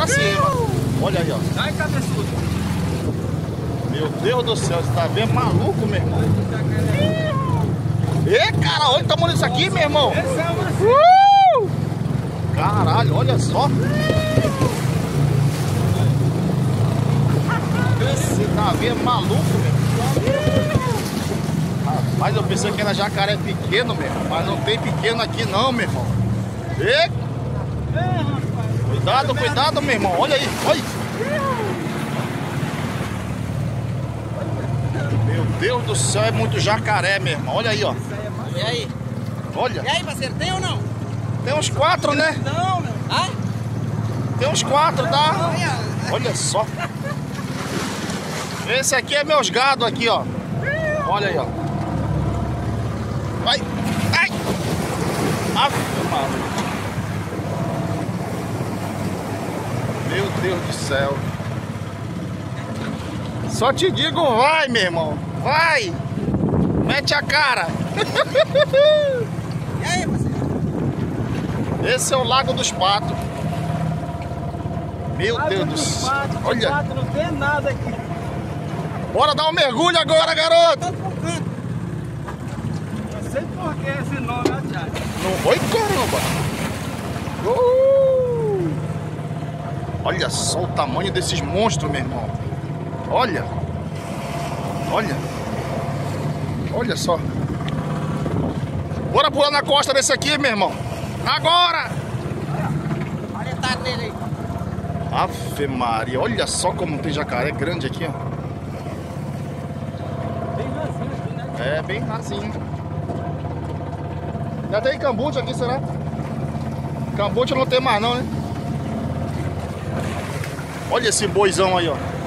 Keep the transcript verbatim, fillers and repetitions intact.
cima. Olha aí, ó. Sai, cabeçudo. Meu Deus do céu, você tá bem maluco, meu irmão. Ê, cara, olha o tamanho disso aqui, meu irmão. Uh! Caralho, olha só. Esse navio é maluco, meu. Mas eu pensei que era jacaré pequeno, meu irmão. Mas não tem pequeno aqui não, meu irmão. Ê! Cuidado, cuidado, meu irmão. Olha aí, olha. Meu Deus do céu, é muito jacaré, meu irmão. Olha aí, ó. E aí? Olha. E aí, parceiro, tem ou não? Tem uns quatro, né? Não, meu. Ah? Tem uns quatro, tá? Olha só. Esse aqui é meus gado aqui, ó. Olha aí, ó. Vai. Ai. Ave Maria. Meu Deus do céu. Só te digo, vai, meu irmão. Vai. Mete a cara. E aí, parceiro? Esse é o Lago dos Patos. Meu Lago Deus do dos céu. Patos, Olha. Patos, não tem nada aqui. Bora dar um mergulho agora, garoto. Não sei por que esse nome, ó, Thiago. Não. Oi, caramba. Uh! Olha só o tamanho desses monstros, meu irmão. Olha. Olha. Olha só. Bora pular na costa desse aqui, meu irmão. Agora! Olha a tarde dele aí. Ave Maria. Olha só como tem jacaré grande aqui, ó. Bem rasinho aqui, né? É, bem rasinho. Já tem cambucha aqui, será? Cambucha não tem mais não, né? Olha esse boizão aí, ó.